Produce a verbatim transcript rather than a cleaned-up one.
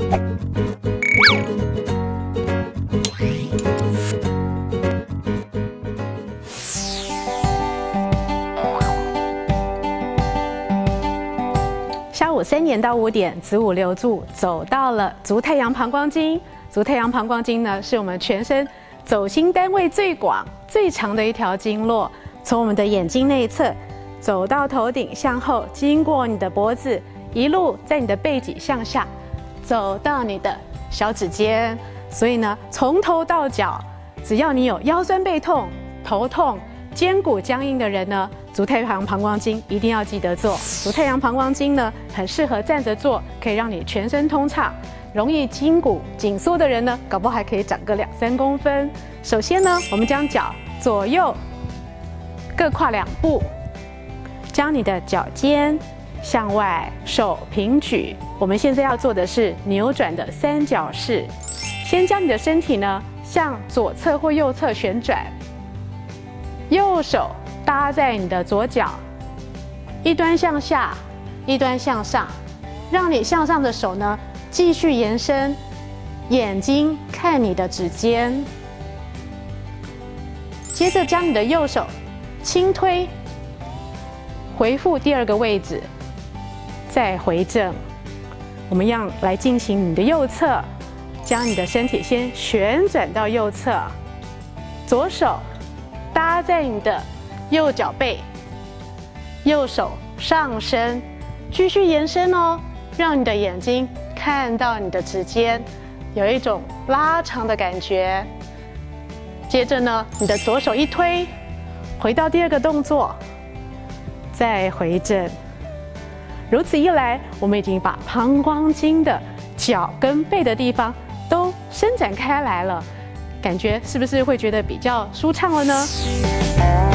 下午三点到五点，子午流注走到了足太阳膀胱经。足太阳膀胱经呢，是我们全身走心单位最广、最长的一条经络，从我们的眼睛内侧走到头顶向后，经过你的脖子，一路在你的背脊向下，走到你的小指尖。所以呢，从头到脚，只要你有腰酸背痛、头痛、肩骨僵硬的人呢，足太阳膀胱经一定要记得做。足太阳膀胱经呢，很适合站着做，可以让你全身通畅。容易筋骨紧缩的人呢，搞不好还可以长个两三公分。首先呢，我们将脚左右各跨两步，将你的脚尖向外，手平举。我们现在要做的是扭转的三角式。先将你的身体呢向左侧或右侧旋转，右手搭在你的左脚，一端向下，一端向上，让你向上的手呢继续延伸，眼睛看你的指尖。接着将你的右手轻推，回复第二个位置，再回正。我们一样来进行你的右侧，将你的身体先旋转到右侧，左手搭在你的右脚背，右手上伸，继续延伸哦，让你的眼睛看到你的指尖，有一种拉长的感觉。接着呢，你的左手一推，回到第二个动作，再回正。如此一来，我们已经把膀胱经的脚跟背的地方都伸展开来了，感觉是不是会觉得比较舒畅了呢？